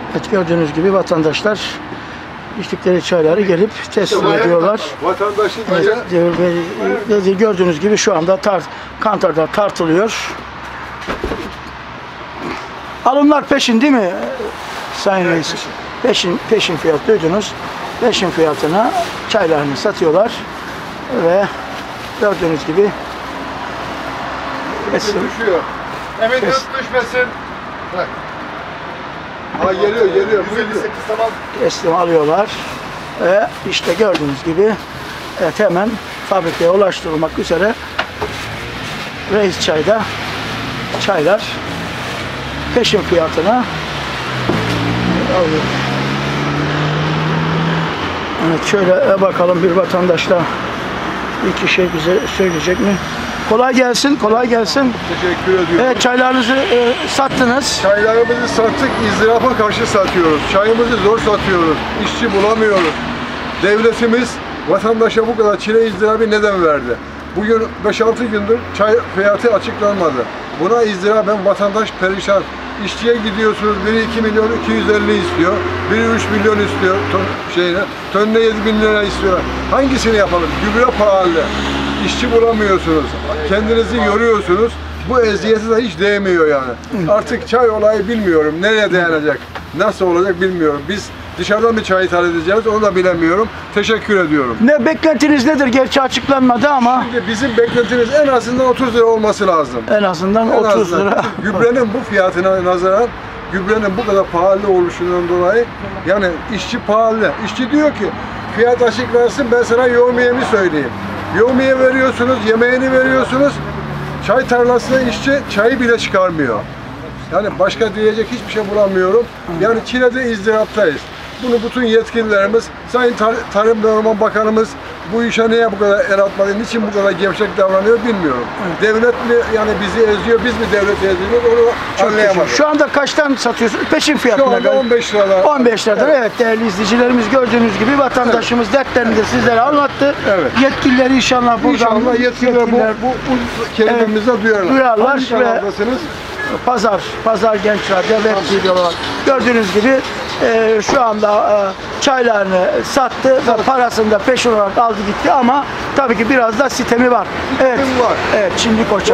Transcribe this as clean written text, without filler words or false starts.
Evet, gördüğünüz gibi vatandaşlar içtikleri çayları gelip teslim ediyorlar. Vatandaşın Evet, gördüğünüz gibi şu anda kantarda tartılıyor. Alımlar peşin değil mi Sayın Reis? Peşin fiyat duydunuz. Peşin fiyatına çaylarını satıyorlar ve gördüğünüz gibi düşüyor. Emin düşmesin. Bak. Ha geliyor. 158 tamam. Teslim alıyorlar ve işte gördüğünüz gibi evet, hemen fabrikaya ulaştırılmak üzere Reis Çay'da çaylar peşin fiyatına alıyor. Evet, şöyle bakalım bir vatandaş da bir şey bize söyleyecek mi? Kolay gelsin, kolay gelsin. Teşekkür ediyorum. Evet, çaylarınızı sattınız. Çaylarımızı sattık, izdirafa karşı satıyoruz. Çayımızı zor satıyoruz. İşçi bulamıyoruz. Devletimiz vatandaşa bu kadar çile izdirabi neden verdi? Bugün 5-6 gündür çay fiyatı açıklanmadı. Buna izdiraben vatandaş perişan. İşçiye gidiyorsunuz, biri 2 milyon 250 istiyor, biri 3 milyon istiyor tonne 7 bin lira istiyor. Hangisini yapalım? Gübre pahalı. İşçi bulamıyorsunuz, kendinizi yoruyorsunuz. Bu eziyete de hiç değmiyor yani. Artık çay olayı bilmiyorum, nereye dayanacak, nasıl olacak bilmiyorum. Biz dışarıdan bir çay ithal edeceğiz, onu da bilemiyorum. Teşekkür ediyorum. Ne beklentiniz nedir? Gerçi açıklanmadı ama. Şimdi bizim beklentimiz en azından 30 lira olması lazım. En azından 30 lira. Gübrenin bu fiyatına nazaran, gübrenin bu kadar pahalı oluşundan dolayı, yani işçi pahalı. İşçi diyor ki, fiyat açıklansın, ben sana yevmiyemi söyleyeyim. Yevmiye veriyorsunuz, yemeğini veriyorsunuz. Çay tarlasına işçi çayı bile çıkarmıyor. Yani başka diyecek hiçbir şey bulamıyorum. Yani çilede izdıraptayız. Bunu bütün yetkililerimiz, Sayın Tarım ve Orman Bakanımız bu işe niye bu kadar el atmadı, niçin bu kadar gevşek davranıyor bilmiyorum. Devlet mi yani bizi eziyor, biz mi devleti eziyoruz onu anlayamadım. Şu anda kaçtan satıyorsunuz? Peşin fiyatına. Şu anda 15 liradan. 15 liradan. Evet, değerli izleyicilerimiz, gördüğünüz gibi vatandaşımız dertlerini de sizlere anlattı. Evet. Yetkilileri inşallah buradan İnşallah yetkililer bu kelimemizi duyarlar. Hangi kanaldasınız? Pazar Genç Radyo Web TV olarak gördüğünüz gibi şu anda çaylarını sattı ve parasını da peşin olarak aldı gitti ama tabii ki biraz da sistemi var. Evet. Var. Evet, şimdi Koç